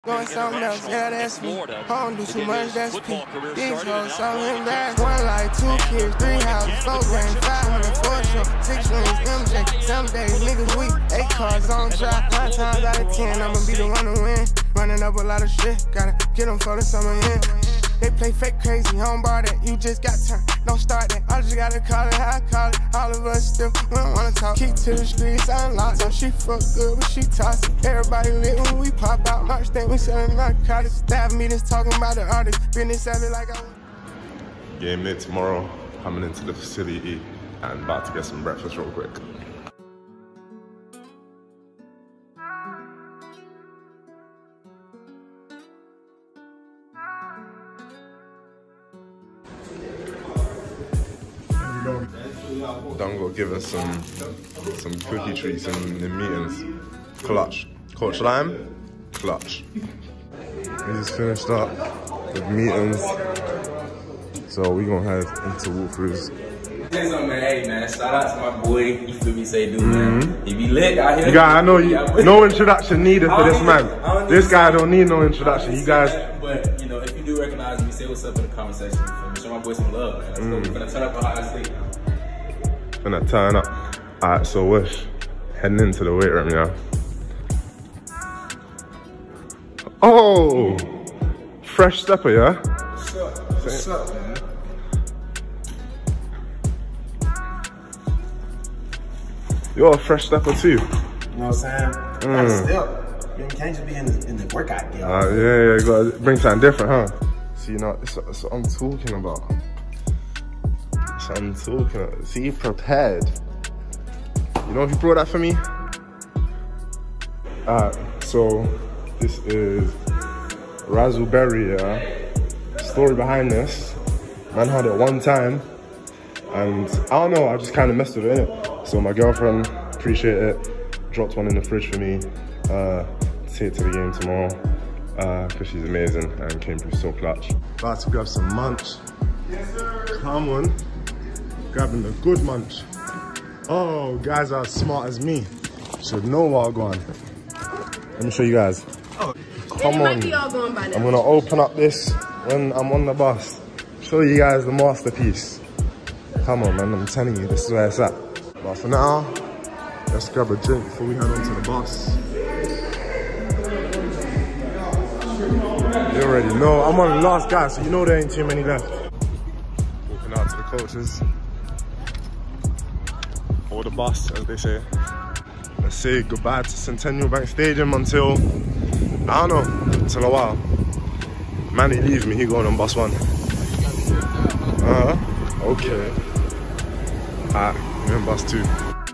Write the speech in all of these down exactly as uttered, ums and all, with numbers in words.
Going something else, yeah, that's me. I don't do too much, that's P. These hoes so embarrassed. One life, two kids, three houses, four grand, five hundred, four show, six rings, M J. Some days, niggas weak, eight cars on track. Nine times out of ten, I'ma be the one to win. Running up a lot of shit, gotta get them for the summer in. They play fake crazy, home bar that you just got turned. Don't start that, I just gotta call it how I call it. All of us still, we don't wanna talk. Key to the streets, unlocked. So she fuck good, but she tossing. Everybody lit when we pop out. March think we selling narcotics. Staff meetings talking about the artist. Business savvy like I Game day tomorrow, coming into the facility and about to get some breakfast real quick. Done go give us some some cookie treats in the meetings. Clutch. Coach Lime, clutch. We just finished up with meetings, so we gonna head into walkthroughs. Say something, man. Hey, man. Shout out to my boy. You feel me? Say, dude, man. Mm-hmm. He be lit out here. You guys, I know you. No introduction needed for this man. This guy don't need no introduction. You guys. But you know, if you do recognize me, say what's up in the comment section. Show my boy some love, man. Let's mm. go. We're gonna turn up on how I sleep. Gonna turn up. Alright, so we're heading into the weight room, yeah. Oh, fresh stepper, yeah. What's up? What's up, man? You're a fresh stepper too. You know what I'm saying? Mm. Step. You can't just be in the, in the workout game. Uh, yeah, yeah, you gotta bring something different, huh? See, you know, it's, it's what I'm talking about. It's what I'm talking about. See, prepared. You know if you brought that for me? Alright, so this is Raspberry, yeah? Story behind this. Man had it one time, and I don't know, I just kind of messed with it, innit? So my girlfriend, appreciate it, dropped one in the fridge for me, uh, to take to the game tomorrow. Uh, cause she's amazing and came through so clutch. About to grab some munch. Yes, sir. Come on. Grabbing the good munch. Oh, guys are as smart as me. Should know what I'm going. Let me show you guys. Oh. Come on. Might be all going by now. I'm gonna open up this when I'm on the bus. Show you guys the masterpiece. Come on, man, I'm telling you, this is where it's at. But for now, let's grab a drink before we head on to the bus. You already know, I'm on the last guy, so you know there ain't too many left. Walking out to the coaches. Or the bus, as they say. Let's say goodbye to Centennial Bank Stadium until, I don't know, until a while. Manny leave me, he going on bus one. Uh-huh, okay. Alright, we're on bus two.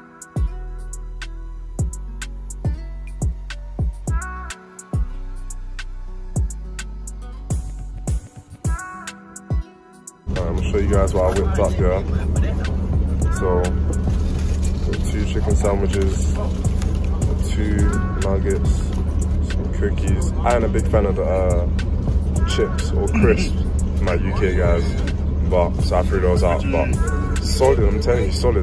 I'm gonna show you guys what I whipped up here. So, two chicken sandwiches, two nuggets, some cookies. I am a big fan of the uh, chips or crisps, my U K guys, but so I threw those out. But solid, I'm telling you, solid.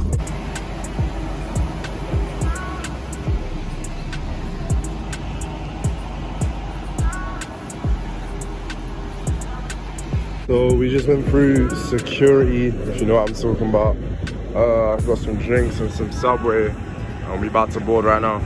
So we just went through security, if you know what I'm talking about. Uh, I've got some drinks and some Subway, and we're about to board right now.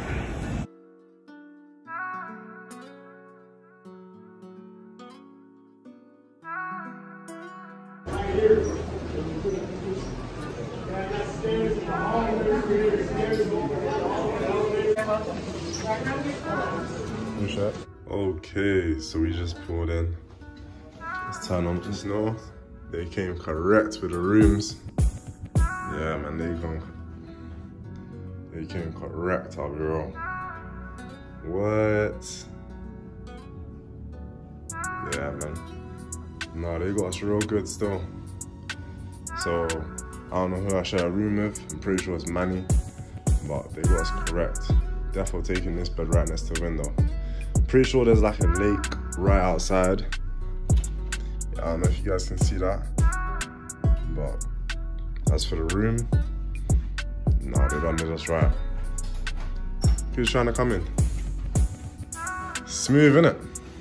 Okay, so we just pulled in. Let's turn on the snow. They came correct with the rooms. Yeah, man, they come. They came correct, I'll be real. What? Yeah, man. No, they got us real good still. So I don't know who I share a room with. I'm pretty sure it's Manny, but they got us correct. Definitely taking this bed right next to the window. Pretty sure there's like a lake right outside. I don't know if you guys can see that, but as for the room, nah, they done it just right. Who's trying to come in? Smooth, innit?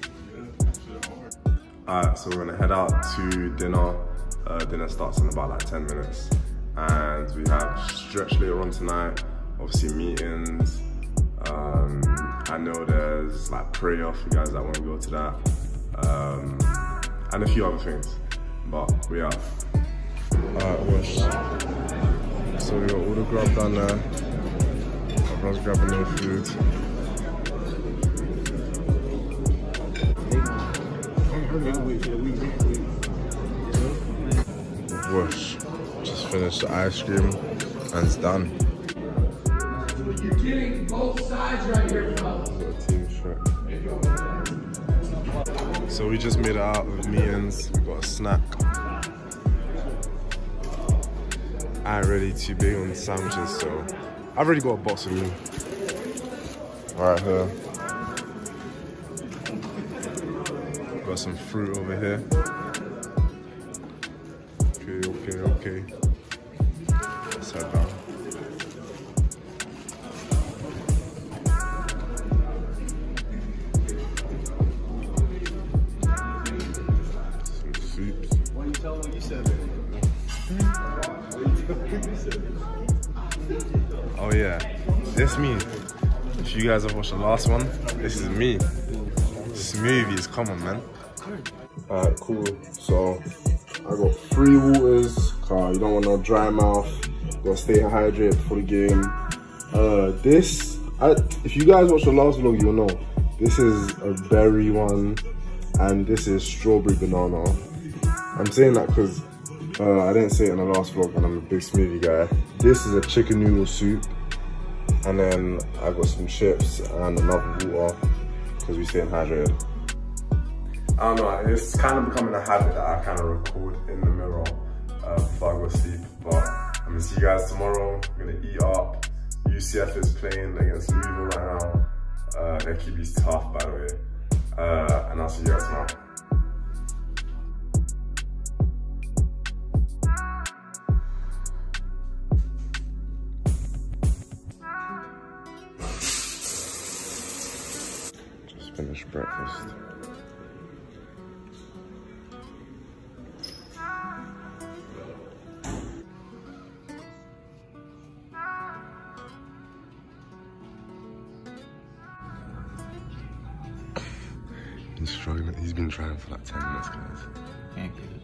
Alright, so we're gonna head out to dinner. Uh, dinner starts in about like ten minutes. And we have stretch later on tonight. Obviously meetings. Um, I know there's like prayer for you guys that want to go to that. Um, and a few other things. But we are. Alright, wash. So we got all the grub done there. Everyone's grabbing their food. Whoosh. Just finished the ice cream and it's done. You're getting both sides right here, fellas. Team shirt. So we just made it out of meetings. We got a snack. I ain't really too big on sandwiches, so I've already got a box of me. Right here. Got some fruit over here. Okay, okay, okay. Let's head down. Some soups. Why you tell them what you said? Oh yeah, this me. If you guys have watched the last one, this is me. Smoothies, come on, man. Alright, cool. So I got three waters, cause you don't want no dry mouth. Gotta stay hydrated for the game. Uh, this, I, if you guys watch the last vlog, you'll know. This is a berry one, and this is strawberry banana. I'm saying that because uh, I didn't say it in the last vlog, and I'm a big smoothie guy. This is a chicken noodle soup, and then I got some chips and another water because we staying hydrated. I don't know, it's kind of becoming a habit that I kind of record in the mirror uh, before I go to sleep. But I'm gonna see you guys tomorrow. I'm gonna eat up. U C F is playing against Louisville right now. Uh, their Q B's tough, by the way. Uh, and I'll see you guys tomorrow. Just finished breakfast. He's struggling. He's been trying for like ten minutes, guys. Can't get it.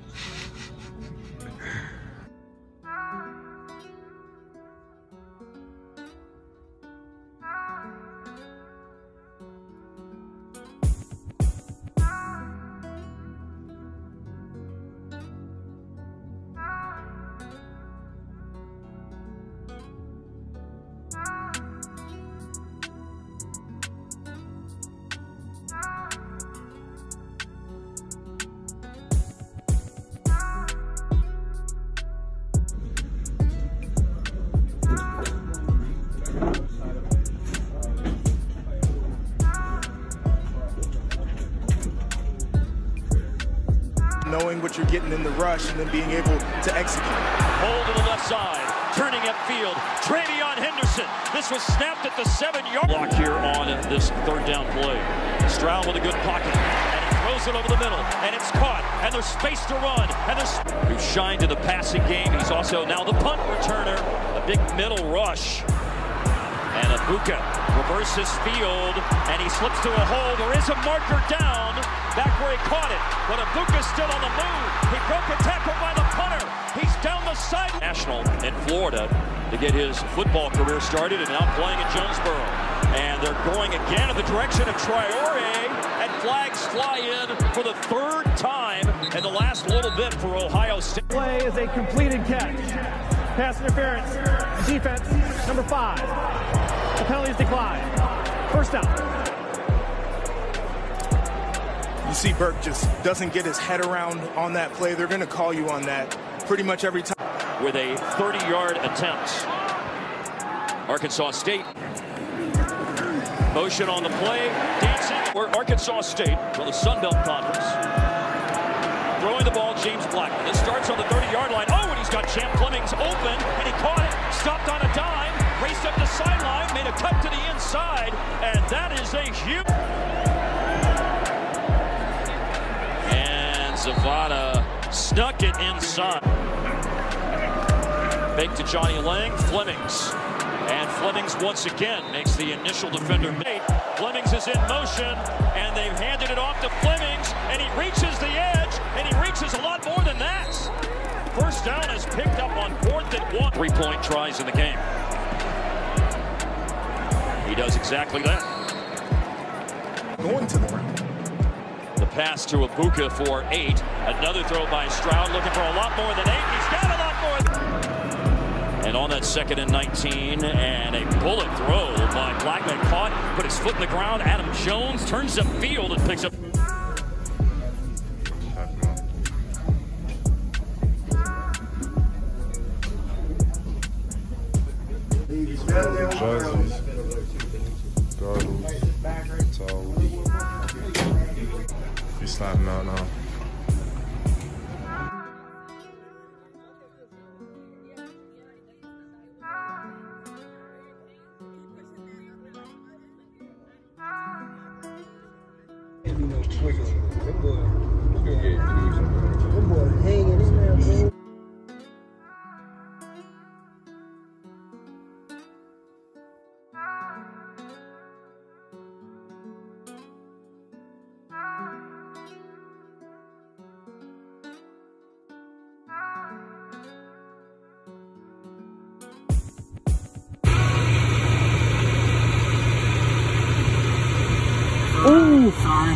Knowing what you're getting in the rush and then being able to execute. Hold to the left side, turning upfield, Travion Henderson. This was snapped at the seven-yard block here on this third down play. Stroud with a good pocket, and he throws it over the middle, and it's caught, and there's space to run, and there's who shined in the passing game. He's also now the punt returner, a big middle rush. And Abuka reverses field, and he slips to a hole. There is a marker down, back where he caught it. But Abuka's still on the move. He broke a tackle by the punter. He's down the side. National in Florida to get his football career started, and now playing in Jonesboro. And they're going again in the direction of Traore, and flags fly in for the third time in the last little bit for Ohio State. Play is a completed catch. Pass interference. Defense, number five. The penalty is declined. First down. You see Burke just doesn't get his head around on that play. They're going to call you on that pretty much every time. With a thirty-yard attempt. Arkansas State. Motion on the play. Dancing for Arkansas State for the Sun Belt Conference. Throwing the ball, James Blackman. This starts on the thirty-yard line. Oh, and he's got Champ Flemings open, and he caught it. Stopped on a dime. Raced up the sideline. Made a cut to the inside. And that is a huge... snuck it inside. Fake to Johnny Lang, Flemings. And Flemings once again makes the initial defender mate. Flemings is in motion, and they've handed it off to Flemings, and he reaches the edge, and he reaches a lot more than that. First down is picked up on fourth and one. Three-point tries in the game. He does exactly that. Going to the rim. The pass to Ibuka for eight. Another throw by Stroud, looking for a lot more than eight. He's got a lot more. And on that second and nineteen, and a bullet throw by Blackman caught, put his foot in the ground. Adam Jones turns the field and picks up. Jerseys, girdles, towels. He's sliding out now. Ooh, sorry.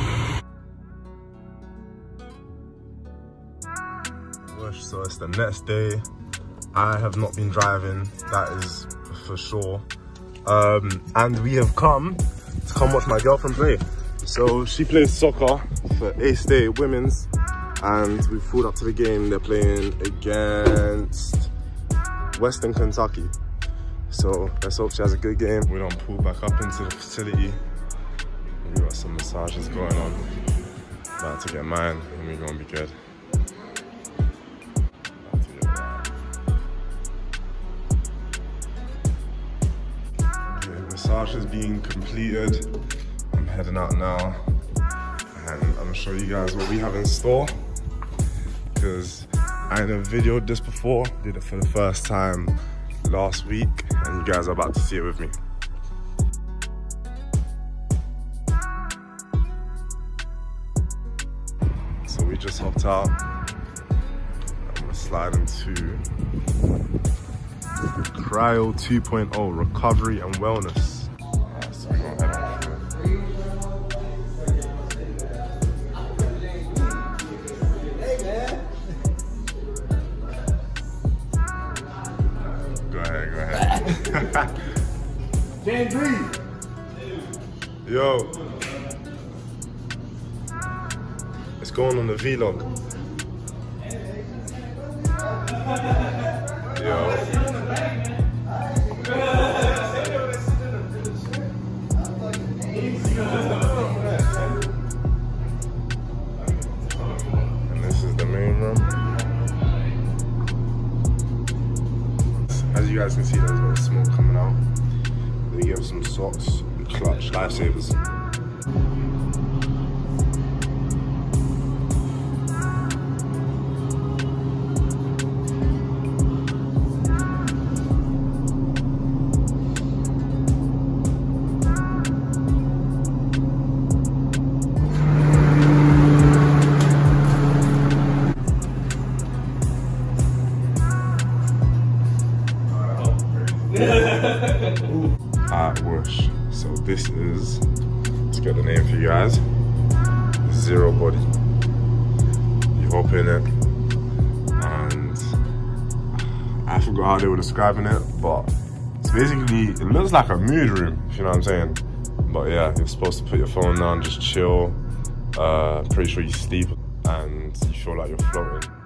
So it's the next day. I have not been driving, that is for sure. Um, and we have come to come watch my girlfriend play. So she plays soccer for A State Women's, and we pulled up to the game. They're playing against Western Kentucky. So let's hope she has a good game. We don't pull back up into the facility. We got some massages going on. About to get mine, and we're gonna be good. Massage is being completed. I'm heading out now, and I'm gonna show you guys what we have in store, because I never videoed this before. Did it for the first time last week, and you guys are about to see it with me. So we just hopped out. I'm gonna slide into Cryo two point oh, recovery and wellness. Right, so we're gonna head on through. Go ahead, go ahead. Can't breathe. Yo. It's going on the vlog. Yo. And this is the main room. As you guys can see, there's a lot of smoke coming out. They give some socks, clutch, lifesavers. At Whoosh. So this is, let's get the name for you guys, Zero Body. You hop in it, and I forgot how they were describing it, but it's basically, it looks like a mood room, if you know what I'm saying. But yeah, you're supposed to put your phone down, just chill, uh, pretty sure you sleep, and you feel like you're floating.